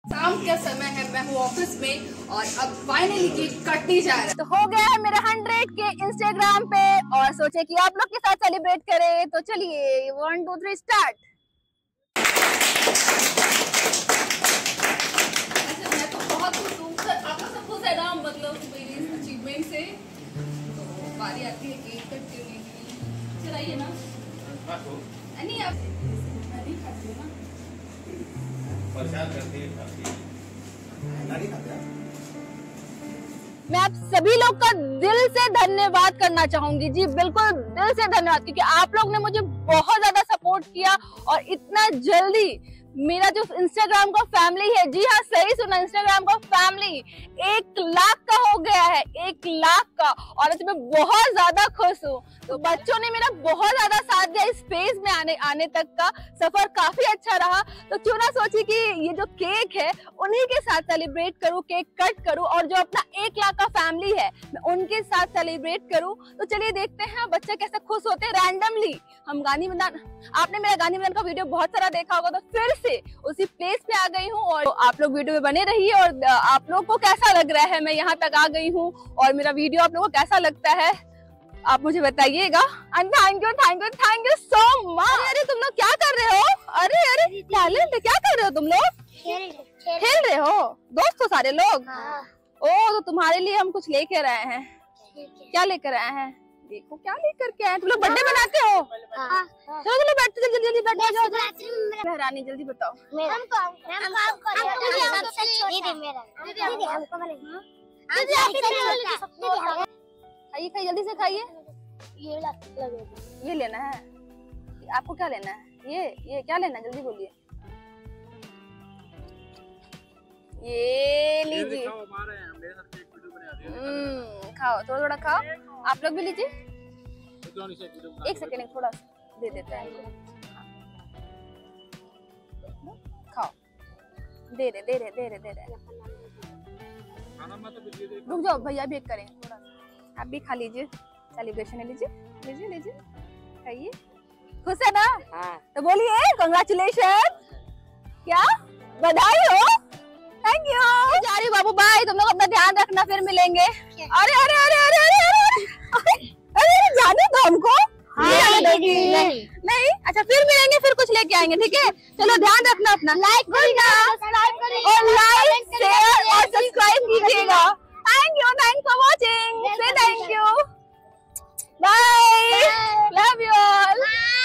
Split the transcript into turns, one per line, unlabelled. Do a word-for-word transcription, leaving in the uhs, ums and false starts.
शाम का समय है, मैं हूँ ऑफिस में और अब फाइनली केक कटने जा रहा है।
तो हो गया है मेरे हंड्रेड के इंस्टाग्राम पे और सोचे कि आप लोग के साथ सेलिब्रेट करें। तो चलिए वन टू थ्री स्टार्ट।
अच्छा मैं तो बहुत खुश हूँ, आप सब खुश है ना, मतलब मेरी इस अचीवमेंट से। तो बारी आती है केक कट करने की, चलाइए ना। नहीं आप नहीं खाते हो ना,
परेशान करती है खाती है।
मैं आप सभी लोग का दिल से धन्यवाद करना चाहूंगी जी, बिल्कुल दिल से धन्यवाद, क्योंकि आप लोग ने मुझे बहुत ज्यादा सपोर्ट किया और इतना जल्दी मेरा जो इंस्टाग्राम का फैमिली है, जी हाँ सही सुना, इंस्टाग्राम का फैमिली एक लाख का हो गया है, एक लाख का। और आज मैं बहुत ज्यादा खुश हूँ। तो बच्चों ने मेरा बहुत ज्यादा साथ दिया, इस पेज में आने आने तक का सफर काफी अच्छा रहा। तो क्यों ना सोची कि ये जो केक है उन्हीं के साथ सेलिब्रेट करूँ, केक कट करूँ और जो अपना एक लाख का फैमिली है मैं उनके साथ सेलिब्रेट करूँ। तो चलिए देखते हैं बच्चे कैसे खुश होते हैं। रैंडमली हम गांधी मैदान, आपने मेरा गांधी मैदान का वीडियो बहुत सारा देखा होगा, तो फिर से उसी प्लेस पे आ गई हूँ और आप लोग वीडियो में बने रहिए। और आप लोग को कैसा लग रहा है, मैं यहाँ तक आ गई हूँ और मेरा वीडियो आप लोगों को कैसा लगता है आप मुझे बताइएगा। And thank you thank you thank you so much. अरे तुम लोग क्या कर रहे हो? अरे अरे टैलेंट, क्या कर रहे हो तुम लोग? खेल रहे हो दोस्त हो सारे लोग?
हाँ।
ओ तो तुम्हारे लिए हम कुछ लेकर आए हैं। क्या लेकर आए हैं? देखो क्या लेकर के आए। तुम लोग बर्थडे मनाते हो?
हाँ।
चलो चलो बैठते, जल्दी जल्दी बैठ जाओ। मेहरानी जल्दी बताओ। खाइए खाइए जल्दी से खाइए। ये लेना है आपको? क्या लेना है? ये ये क्या लेना है? जल्दी बोलिए। ये लीजिए, हम्म खाओ, थोड़ा थोड़ा खाओ। आप लोग भी लीजिए। एक सेकेंड थोड़ा दे देते हैं, खाओ। दे रहे दे रहे दे रहे दे रहे रुक जाओ, भैया भी एक करेंगे थोड़ा सा। आप भी खा लीजिए, सेलिब्रेशन लीजिए लीजिए लीजिए, खाइए। खुश है ना? हाँ। तो बोलिए कांग्रेचुलेशन। क्या बधाई हो? Thank you. जा रही बाबू, बाय। तुम लोग अपना ध्यान रखना, फिर मिलेंगे। अरे अरे अरे अरे अरे अरे अरे अरे जाने दो हमको। हाँ, नहीं, नहीं नहीं अच्छा फिर मिलेंगे, फिर कुछ लेके आएंगे, ठीक है? चलो ध्यान रखना अपना, लाइक करना और लाइक शेयर और सब्सक्राइब कीजिएगा। Thank you, thanks for watching, से thank you, bye, love you all.